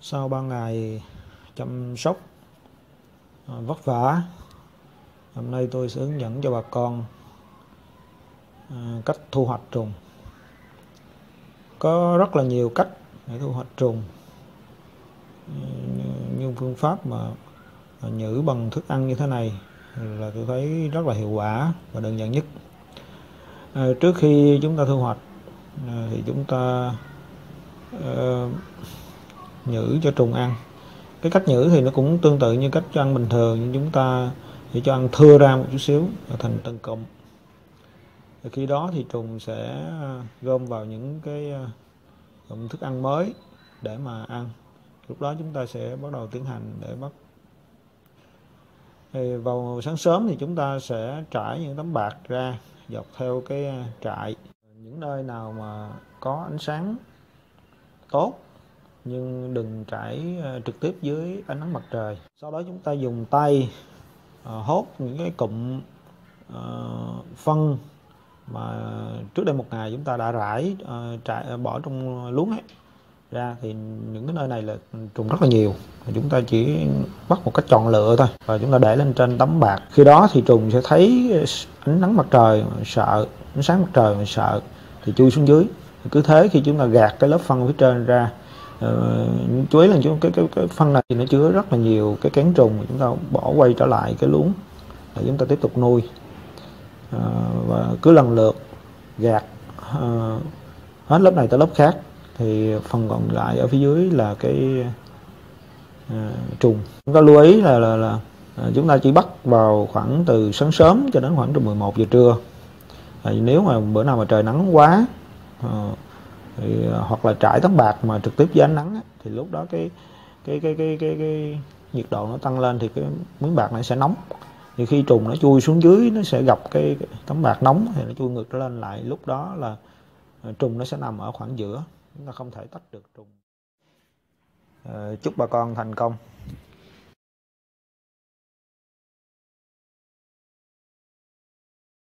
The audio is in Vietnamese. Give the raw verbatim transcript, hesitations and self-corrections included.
Sau ba ngày chăm sóc vất vả, hôm nay tôi sẽ hướng dẫn cho bà con cách thu hoạch trùng. Có rất là nhiều cách để thu hoạch trùng, như phương pháp mà nhử bằng thức ăn như thế này là tôi thấy rất là hiệu quả và đơn giản nhất. À, trước khi chúng ta thu hoạch thì chúng ta uh, nhử cho trùng ăn. Cái cách nhử thì nó cũng tương tự như cách cho ăn bình thường, nhưng chúng ta chỉ cho ăn thưa ra một chút xíu thành từng cụm. Thì khi đó thì trùng sẽ gom vào những cái cụm thức ăn mới để mà ăn. Lúc đó chúng ta sẽ bắt đầu tiến hành để bắt. Thì vào sáng sớm thì chúng ta sẽ trải những tấm bạt ra dọc theo cái trại. Những nơi nào mà có ánh sáng tốt nhưng đừng trải trực tiếp dưới ánh nắng mặt trời. Sau đó chúng ta dùng tay uh, hốt những cái cụm uh, phân mà trước đây một ngày chúng ta đã rải uh, trải bỏ trong luống ấy ra, thì những cái nơi này là trùng rất là nhiều. Chúng ta chỉ bắt một cách chọn lựa thôi và chúng ta để lên trên tấm bạt. Khi đó thì trùng sẽ thấy ánh nắng mặt trời mà sợ, ánh sáng mặt trời mà sợ thì chui xuống dưới. Cứ thế khi chúng ta gạt cái lớp phân phía trên ra, uh, chú ý là cái, cái, cái phân này thì nó chứa rất là nhiều cái kén trùng, chúng ta bỏ quay trở lại cái luống để chúng ta tiếp tục nuôi. Uh, và cứ lần lượt gạt uh, hết lớp này tới lớp khác, thì phần còn lại ở phía dưới là cái à, trùng. Chúng ta lưu ý là, là, là à, chúng ta chỉ bắt vào khoảng từ sáng sớm cho đến khoảng từ mười một giờ trưa. À, nếu mà bữa nào mà trời nắng quá à, thì, hoặc là trải tấm bạt mà trực tiếp dưới ánh nắng á, thì lúc đó cái cái cái cái cái, cái nhiệt độ nó tăng lên thì cái miếng bạt này sẽ nóng. Thì khi trùng nó chui xuống dưới, nó sẽ gặp cái, cái tấm bạt nóng thì nó chui ngược trở lên lại. Lúc đó là à, trùng nó sẽ nằm ở khoảng giữa, chúng ta không thể tách được trùng. À, chúc bà con thành công.